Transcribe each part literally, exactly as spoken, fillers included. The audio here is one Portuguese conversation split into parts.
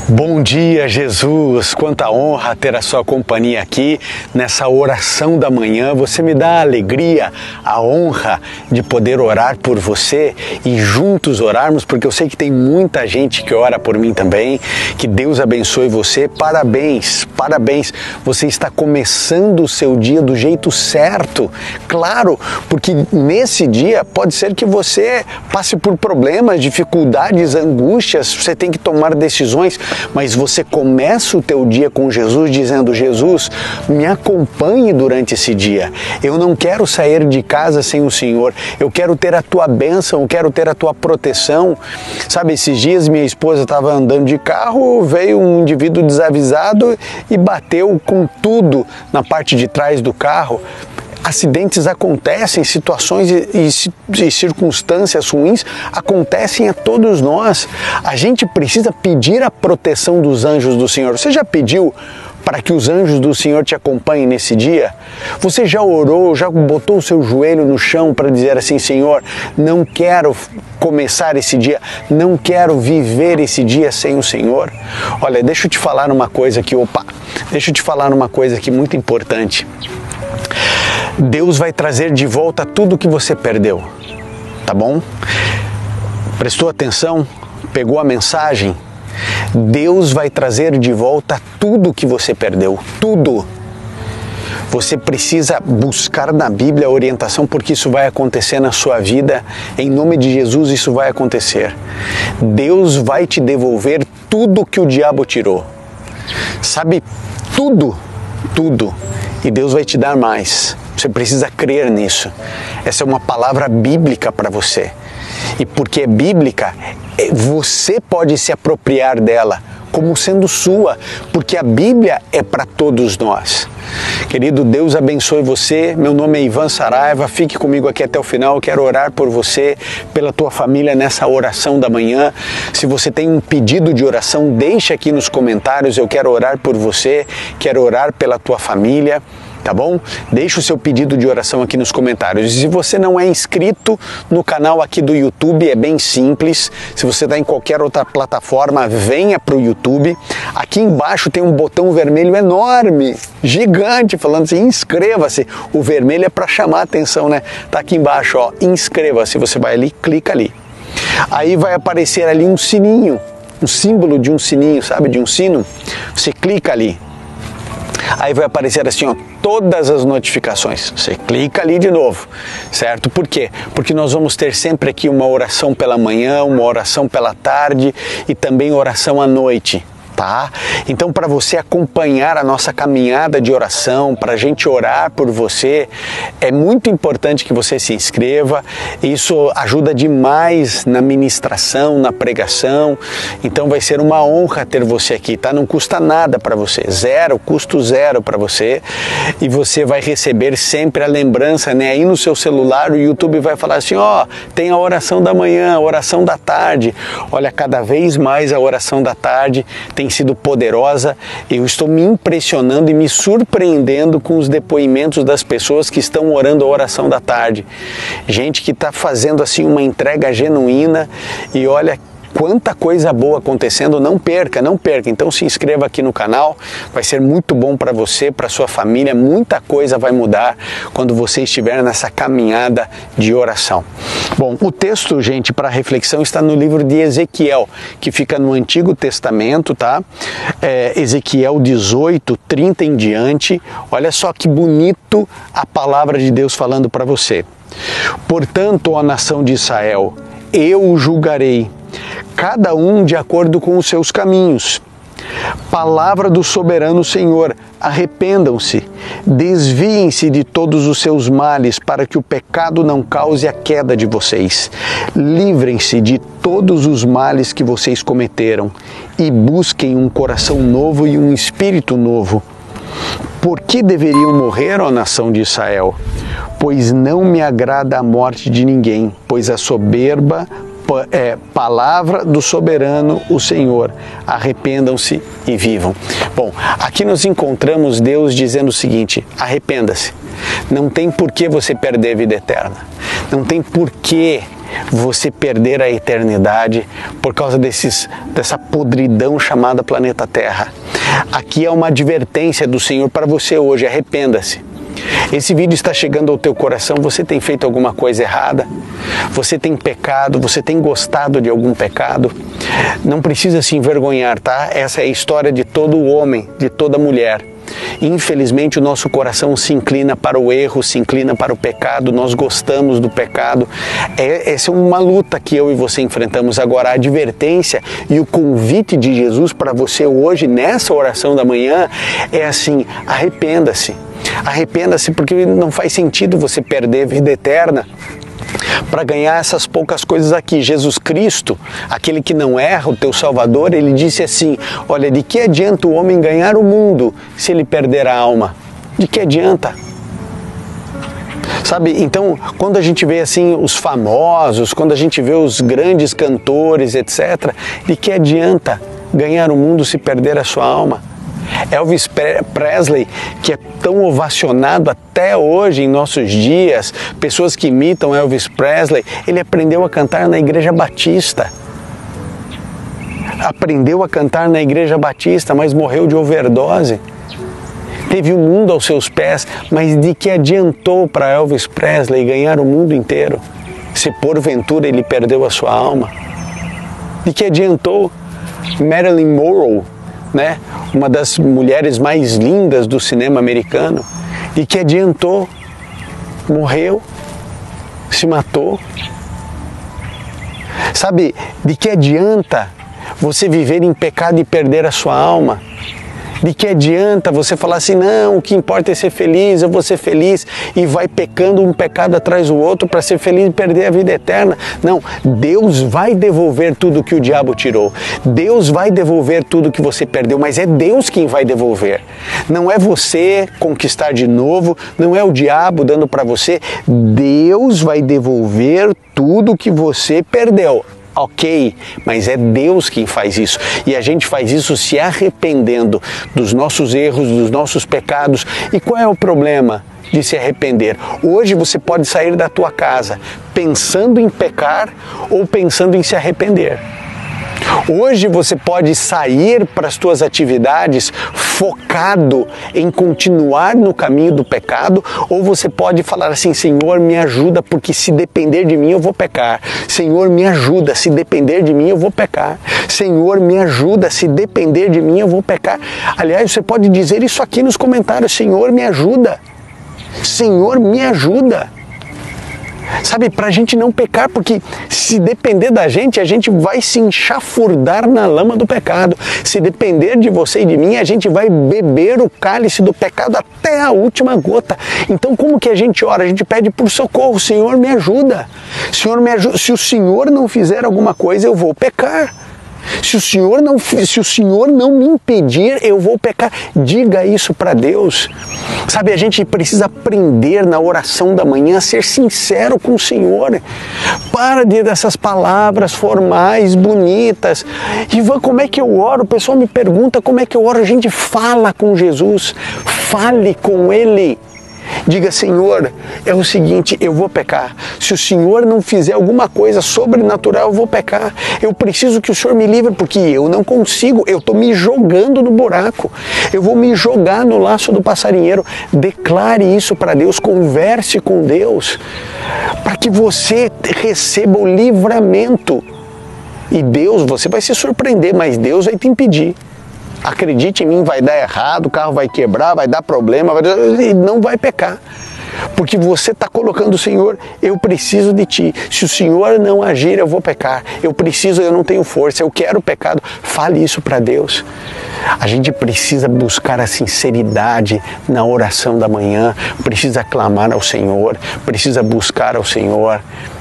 Bom dia, Jesus! Quanta honra ter a sua companhia aqui nessa oração da manhã. Você me dá a alegria, a honra de poder orar por você e juntos orarmos, porque eu sei que tem muita gente que ora por mim também. Que Deus abençoe você. Parabéns, parabéns. Você está começando o seu dia do jeito certo. Claro, porque nesse dia pode ser que você passe por problemas, dificuldades, angústias, você tem que tomar decisões. Mas você começa o teu dia com Jesus dizendo: Jesus, me acompanhe durante esse dia. Eu não quero sair de casa sem o Senhor. Eu quero ter a tua bênção, eu quero ter a tua proteção. Sabe, esses dias minha esposa estava andando de carro, veio um indivíduo desavisado e bateu com tudo na parte de trás do carro. Acidentes acontecem, situações e, e, e circunstâncias ruins acontecem a todos nós. A gente precisa pedir a proteção dos anjos do Senhor. Você já pediu para que os anjos do Senhor te acompanhem nesse dia? Você já orou, já botou o seu joelho no chão para dizer assim: Senhor, não quero começar esse dia, não quero viver esse dia sem o Senhor? Olha, deixa eu te falar uma coisa aqui, opa, deixa eu te falar uma coisa aqui muito importante. Deus vai trazer de volta tudo que você perdeu, tá bom? Prestou atenção? Pegou a mensagem? Deus vai trazer de volta tudo que você perdeu, tudo. Você precisa buscar na Bíblia a orientação, porque isso vai acontecer na sua vida. Em nome de Jesus, isso vai acontecer. Deus vai te devolver tudo que o diabo tirou. Sabe, tudo, tudo. E Deus vai te dar mais. Você precisa crer nisso. Essa é uma palavra bíblica para você. E porque é bíblica, você pode se apropriar dela como sendo sua, porque a Bíblia é para todos nós. Querido, Deus abençoe você. Meu nome é Ivan Saraiva. Fique comigo aqui até o final. Eu quero orar por você, pela tua família nessa oração da manhã. Se você tem um pedido de oração, deixa aqui nos comentários. Eu quero orar por você, quero orar pela tua família. Tá bom? Deixa o seu pedido de oração aqui nos comentários. E se você não é inscrito no canal aqui do YouTube, é bem simples. Se você está em qualquer outra plataforma, venha para o YouTube. Aqui embaixo tem um botão vermelho enorme, gigante, falando assim: inscreva-se. O vermelho é para chamar a atenção, né? Tá aqui embaixo, ó, inscreva-se. Você vai ali, clica ali. Aí vai aparecer ali um sininho, um símbolo de um sininho, sabe? De um sino. Você clica ali. Aí vai aparecer assim, ó, todas as notificações. Você clica ali de novo, certo? Por quê? Porque nós vamos ter sempre aqui uma oração pela manhã, uma oração pela tarde e também oração à noite. Tá? Então, para você acompanhar a nossa caminhada de oração, para a gente orar por você, é muito importante que você se inscreva. Isso ajuda demais na ministração, na pregação. Então, vai ser uma honra ter você aqui, tá? Não custa nada para você, zero, custo zero para você. E você vai receber sempre a lembrança, né? Aí no seu celular, o YouTube vai falar assim: ó, tem a oração da manhã, a oração da tarde. Olha, cada vez mais a oração da tarde tem sido poderosa. Eu estou me impressionando e me surpreendendo com os depoimentos das pessoas que estão orando a oração da tarde. Gente que está fazendo assim uma entrega genuína e olha quanta coisa boa acontecendo. Não perca, não perca. Então se inscreva aqui no canal, vai ser muito bom para você, para sua família. Muita coisa vai mudar quando você estiver nessa caminhada de oração. Bom, o texto, gente, para reflexão está no livro de Ezequiel, que fica no Antigo Testamento, tá? É, Ezequiel dezoito, trinta em diante. Olha só que bonito a palavra de Deus falando para você. Portanto, ó nação de Israel, eu o julgarei, cada um de acordo com os seus caminhos. Palavra do soberano Senhor: arrependam-se, desviem-se de todos os seus males, para que o pecado não cause a queda de vocês. Livrem-se de todos os males que vocês cometeram e busquem um coração novo e um espírito novo. Por que deveriam morrer, ó nação de Israel? Pois não me agrada a morte de ninguém, pois a soberba é palavra do soberano, o Senhor. Arrependam-se e vivam. Bom, aqui nós encontramos Deus dizendo o seguinte: arrependa-se. Não tem por que você perder a vida eterna. Não tem por que você perder a eternidade por causa desses, dessa podridão chamada planeta Terra. Aqui é uma advertência do Senhor para você hoje, arrependa-se. Esse vídeo está chegando ao teu coração, você tem feito alguma coisa errada, você tem pecado, você tem gostado de algum pecado, não precisa se envergonhar, tá? Essa é a história de todo homem, de toda mulher. Infelizmente o nosso coração se inclina para o erro, se inclina para o pecado, nós gostamos do pecado. É, essa é uma luta que eu e você enfrentamos agora. A advertência e o convite de Jesus para você hoje, nessa oração da manhã, é assim: arrependa-se. Arrependa-se, porque não faz sentido você perder a vida eterna para ganhar essas poucas coisas aqui. Jesus Cristo, aquele que não erra, o teu Salvador, ele disse assim: olha, de que adianta o homem ganhar o mundo se ele perder a alma? De que adianta? Sabe, então, quando a gente vê assim os famosos, quando a gente vê os grandes cantores, etcétera, de que adianta ganhar o mundo se perder a sua alma? Elvis Presley, que é tão ovacionado até hoje em nossos dias, pessoas que imitam Elvis Presley, ele aprendeu a cantar na Igreja Batista. Aprendeu a cantar na Igreja Batista, mas morreu de overdose. Teve o mundo aos seus pés, mas de que adiantou para Elvis Presley ganhar o mundo inteiro, se porventura ele perdeu a sua alma? De que adiantou Marilyn Monroe, né? Uma das mulheres mais lindas do cinema americano, e que adiantou? Morreu, se matou. Sabe, de que adianta você viver em pecado e perder a sua alma? De que adianta você falar assim: não, o que importa é ser feliz, eu vou ser feliz, e vai pecando um pecado atrás do outro para ser feliz e perder a vida eterna? Não, Deus vai devolver tudo que o diabo tirou. Deus vai devolver tudo que você perdeu, mas é Deus quem vai devolver. Não é você conquistar de novo, não é o diabo dando para você. Deus vai devolver tudo que você perdeu. Ok, mas é Deus quem faz isso, e a gente faz isso se arrependendo dos nossos erros, dos nossos pecados. E qual é o problema de se arrepender? Hoje você pode sair da tua casa pensando em pecar ou pensando em se arrepender. Hoje você pode sair para as tuas atividades focado em continuar no caminho do pecado, ou você pode falar assim: Senhor, me ajuda, porque se depender de mim eu vou pecar. Senhor, me ajuda, se depender de mim eu vou pecar. Senhor, me ajuda, se depender de mim eu vou pecar. Aliás, você pode dizer isso aqui nos comentários: Senhor, me ajuda. Senhor, me ajuda. Sabe, para a gente não pecar, porque se depender da gente, a gente vai se enxafurdar na lama do pecado. Se depender de você e de mim, a gente vai beber o cálice do pecado até a última gota. Então, como que a gente ora? A gente pede por socorro: Senhor, me ajuda. Senhor, me ajuda. Se o Senhor não fizer alguma coisa, eu vou pecar. Se o Senhor não, se o Senhor não me impedir, eu vou pecar. Diga isso para Deus. Sabe, a gente precisa aprender na oração da manhã a ser sincero com o Senhor. Para de dessas palavras formais, bonitas. Ivan, como é que eu oro? O pessoal me pergunta como é que eu oro. A gente fala com Jesus. Fale com Ele. Diga: Senhor, é o seguinte, eu vou pecar. Se o Senhor não fizer alguma coisa sobrenatural, eu vou pecar. Eu preciso que o Senhor me livre, porque eu não consigo. Eu estou me jogando no buraco. Eu vou me jogar no laço do passarinheiro. Declare isso para Deus. Converse com Deus, para que você receba o livramento. E Deus, você vai se surpreender, mas Deus vai te impedir. Acredite em mim, vai dar errado, o carro vai quebrar, vai dar problema, vai dar... e não vai pecar. Porque você está colocando: Senhor, eu preciso de Ti. Se o Senhor não agir, eu vou pecar. Eu preciso, eu não tenho força, eu quero pecado. Fale isso para Deus. A gente precisa buscar a sinceridade na oração da manhã, precisa clamar ao Senhor, precisa buscar ao Senhor.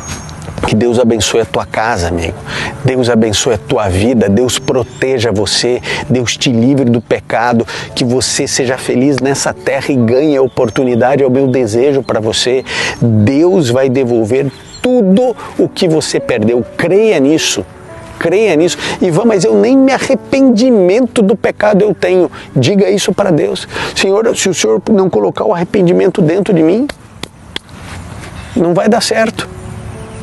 Que Deus abençoe a tua casa, amigo. Deus abençoe a tua vida. Deus proteja você. Deus te livre do pecado. Que você seja feliz nessa terra e ganhe a oportunidade. É o meu desejo para você. Deus vai devolver tudo o que você perdeu. Creia nisso. Creia nisso. Ivan, mas eu nem me arrependimento do pecado eu tenho. Diga isso para Deus. Senhor, se o Senhor não colocar o arrependimento dentro de mim, não vai dar certo.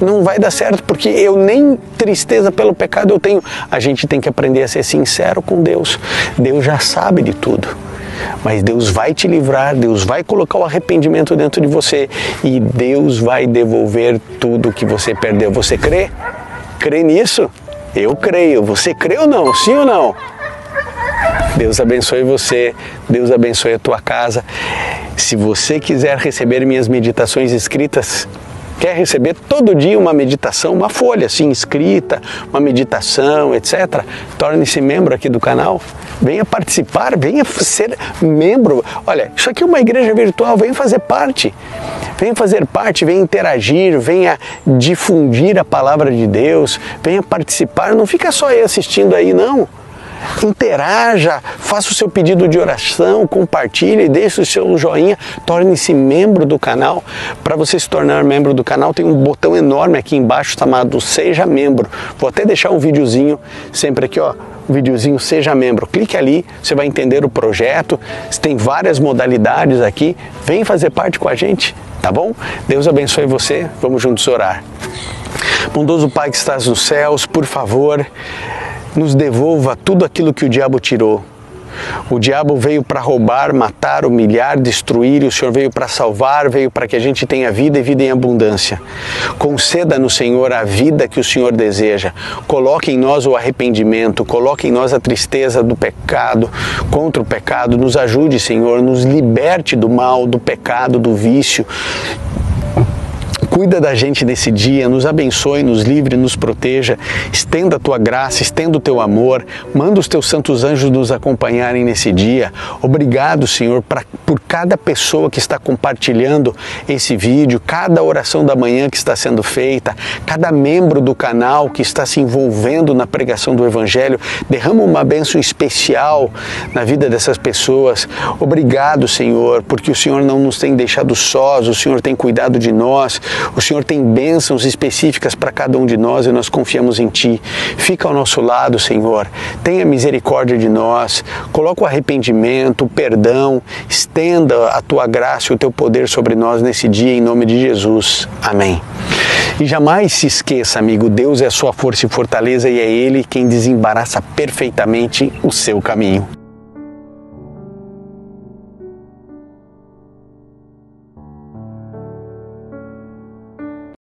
não vai dar certo, porque eu nem tristeza pelo pecado eu tenho. A gente tem que aprender a ser sincero com Deus. Deus já sabe de tudo. Mas Deus vai te livrar, Deus vai colocar o arrependimento dentro de você e Deus vai devolver tudo que você perdeu. Você crê? Crê nisso? Eu creio. Você crê ou não? Sim ou não? Deus abençoe você, Deus abençoe a tua casa. Se você quiser receber minhas meditações escritas, quer receber todo dia uma meditação, uma folha assim escrita, uma meditação, etcétera, torne-se membro aqui do canal. Venha participar, venha ser membro. Olha, isso aqui é uma igreja virtual, venha fazer parte. Venha fazer parte, venha interagir, venha difundir a palavra de Deus, venha participar. Não fica só aí assistindo aí, não. Interaja, faça o seu pedido de oração, compartilhe, deixe o seu joinha, torne-se membro do canal. Para você se tornar membro do canal, tem um botão enorme aqui embaixo chamado Seja Membro. Vou até deixar um videozinho sempre aqui, ó, um videozinho Seja Membro. Clique ali, você vai entender o projeto, tem várias modalidades aqui. Vem fazer parte com a gente, tá bom? Deus abençoe você, vamos juntos orar. Bondoso Pai que estás nos céus, por favor, nos devolva tudo aquilo que o diabo tirou. O diabo veio para roubar, matar, humilhar, destruir, e o Senhor veio para salvar, veio para que a gente tenha vida e vida em abundância. Conceda-nos, Senhor, a vida que o Senhor deseja. Coloque em nós o arrependimento, coloque em nós a tristeza do pecado, contra o pecado. Nos ajude, Senhor, nos liberte do mal, do pecado, do vício. Cuida da gente nesse dia, nos abençoe, nos livre, nos proteja, estenda a tua graça, estenda o teu amor, manda os teus santos anjos nos acompanharem nesse dia. Obrigado, Senhor, pra, por cada pessoa que está compartilhando esse vídeo, cada oração da manhã que está sendo feita, cada membro do canal que está se envolvendo na pregação do Evangelho. Derrama uma bênção especial na vida dessas pessoas. Obrigado, Senhor, porque o Senhor não nos tem deixado sós, o Senhor tem cuidado de nós. O Senhor tem bênçãos específicas para cada um de nós e nós confiamos em Ti. Fica ao nosso lado, Senhor. Tenha misericórdia de nós. Coloca o arrependimento, o perdão. Estenda a Tua graça e o Teu poder sobre nós nesse dia, em nome de Jesus. Amém. E jamais se esqueça, amigo, Deus é a sua força e fortaleza e é Ele quem desembaraça perfeitamente o seu caminho.